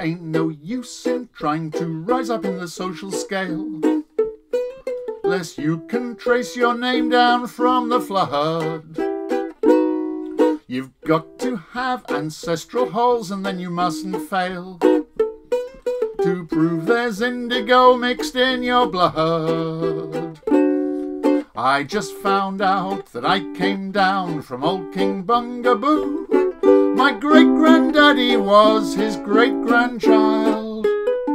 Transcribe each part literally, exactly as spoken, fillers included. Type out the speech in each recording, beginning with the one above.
ain't no use in trying to rise up in the social scale, lest you can trace your name down from the flood. You've got to have ancestral holes, and then you mustn't fail to prove there's indigo mixed in your blood. I just found out that I came down from old King Bungaboo. My great-granddaddy was his great-grandchild,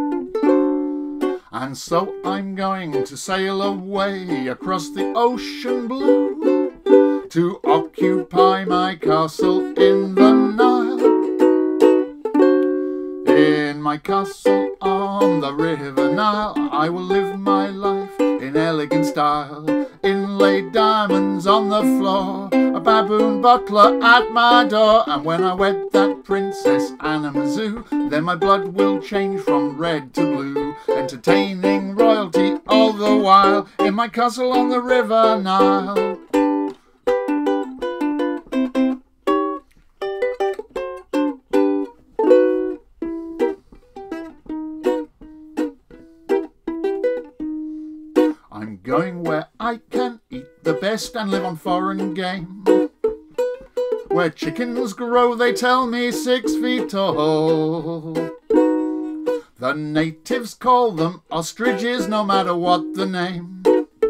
and so I'm going to sail away across the ocean blue to occupy my castle in the Nile. In my castle on the river Nile, I will live my life in elegant style. Inlaid diamonds on the floor, a baboon butler at my door. And when I wed that Princess Anamazoo, then my blood will change from red to blue, entertaining royalty all the while in my castle on the river Nile. I'm going where I can eat the best and live on foreign game, where chickens grow, they tell me, six feet tall. The natives call them ostriches, no matter what the name.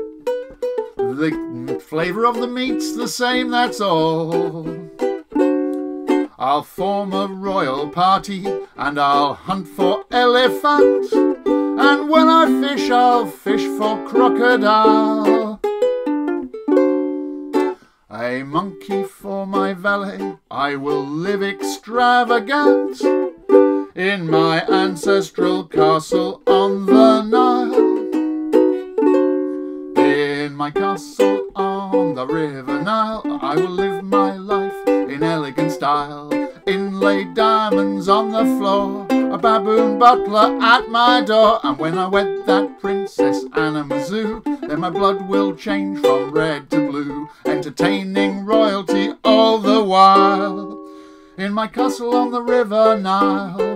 The flavour of the meat's the same, that's all. I'll form a royal party and I'll hunt for elephant, and when I fish, I'll fish for crocodile. A monkey for my valet, I will live extravagant in my ancestral castle on the Nile. In my castle on the river Nile, I will live my life in elegant style. Inlaid diamonds on the floor, a baboon butler at my door. And when I wed that Princess Anamazoo, then my blood will change from red to blue, entertaining royalty all the while in my castle on the river Nile.